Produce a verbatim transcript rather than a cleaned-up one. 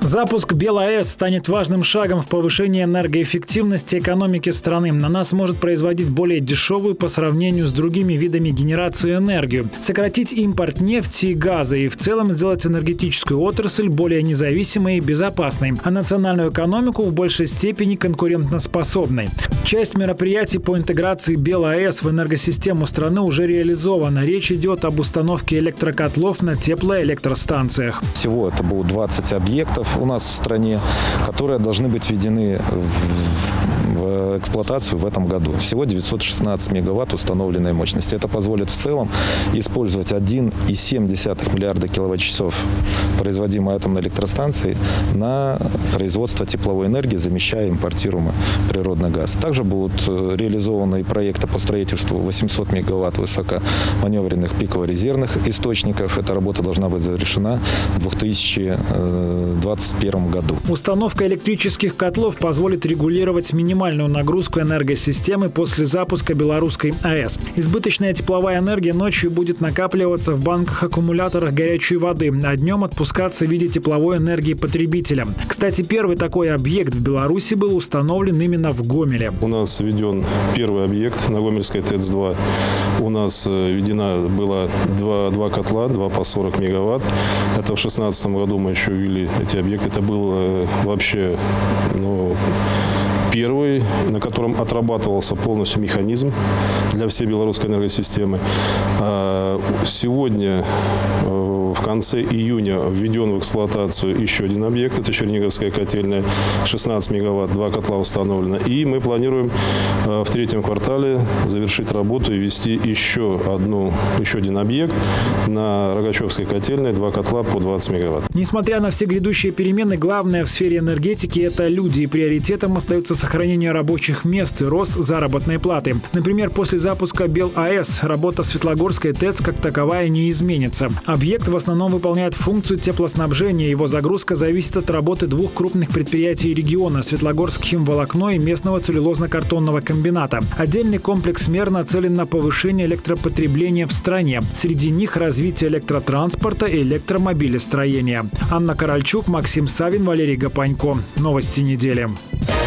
Запуск БелАЭС станет важным шагом в повышении энергоэффективности экономики страны. Она сможет производить более дешевую по сравнению с другими видами генерации энергию, сократить импорт нефти и газа и в целом сделать энергетическую отрасль более независимой и безопасной, а национальную экономику в большей степени конкурентоспособной. Часть мероприятий по интеграции БелАЭС в энергосистему страны уже реализована. Речь идет об установке электрокотлов на теплоэлектростанциях. Всего это будут двадцать объектов у нас в стране, которые должны быть введены в, в эксплуатацию в этом году. Всего девятьсот шестнадцать мегаватт установленной мощности. Это позволит в целом использовать один и семь десятых миллиарда киловатт-часов производимой атомной электростанции на производство тепловой энергии, замещая импортируемый природный газ. Также будут реализованы проекты по строительству восемьсот мегаватт высокоманевренных пиково-резервных источников. Эта работа должна быть завершена в две тысячи двадцать первом году. Установка электрических котлов позволит регулировать минимальную нагрузку энергосистемы после запуска белорусской АЭС. Избыточная тепловая энергия ночью будет накапливаться в банках-аккумуляторах горячей воды, а днем отпускаться в виде тепловой энергии потребителям. Кстати, первый такой объект в Беларуси был установлен именно в Гомеле. У нас введен первый объект на Гомельской ТЭЦ два. У нас введена была два, два котла, два по сорок мегаватт. Это в две тысячи шестнадцатом году мы еще ввели эти объекты. Это был э, вообще ну, первый, на котором отрабатывался полностью механизм для всей белорусской энергосистемы. А сегодня, э, в конце июня, введен в эксплуатацию еще один объект. Это Черниговская котельная, шестнадцать мегаватт, два котла установлено. И мы планируем э, в третьем квартале завершить работу и ввести еще, одну, еще один объект на Рогачевской котельной, два котла по двадцать мегаватт. Несмотря на все грядущие перемены, главное в сфере энергетики – это люди. И приоритетом остается сохранение рабочих мест и рост заработной платы. Например, после запуска БелАЭС работа Светлогорской ТЭЦ как таковая не изменится. Объект в основном выполняет функцию теплоснабжения. Его загрузка зависит от работы двух крупных предприятий региона – Светлогорск химволокно и местного целлюлозно-картонного комбината. Отдельный комплекс мер нацелен на повышение электропотребления в стране. Среди них развитие электротранспорта и электромобилестроения. Анна Каральчук, Максим Савин, Валерий Гапанько. Новости недели.